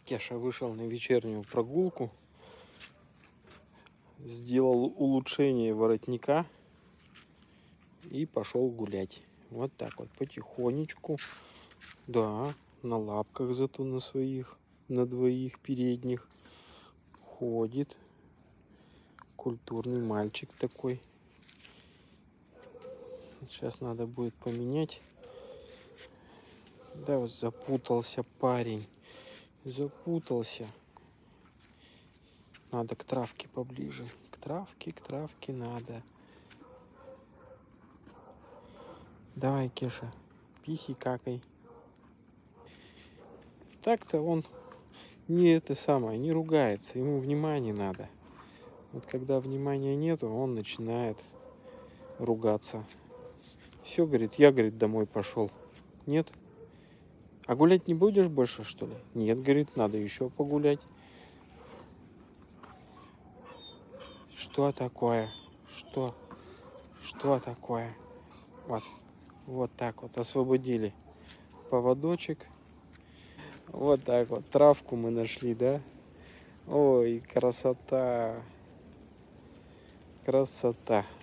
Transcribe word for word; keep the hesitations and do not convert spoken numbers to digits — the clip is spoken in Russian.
Кеша вышел на вечернюю прогулку, сделал улучшение воротника и пошел гулять. Вот так вот, потихонечку. Да, на лапках зато на своих, на двоих передних ходит. Культурный мальчик такой. Сейчас надо будет поменять. Да, вот запутался парень. Запутался. Надо к травке поближе. К травке, к травке надо. Давай, Кеша, писи какай. Так-то он не это самое, не ругается. Ему внимания надо. Вот когда внимания нету, он начинает ругаться. Все, говорит, я, говорит, домой пошел. Нет? А гулять не будешь больше, что ли? Нет, говорит, надо еще погулять. Что такое? Что? Что такое? Вот. Вот так вот освободили поводочек. Вот так вот. Травку мы нашли, да? Ой, красота. Красота.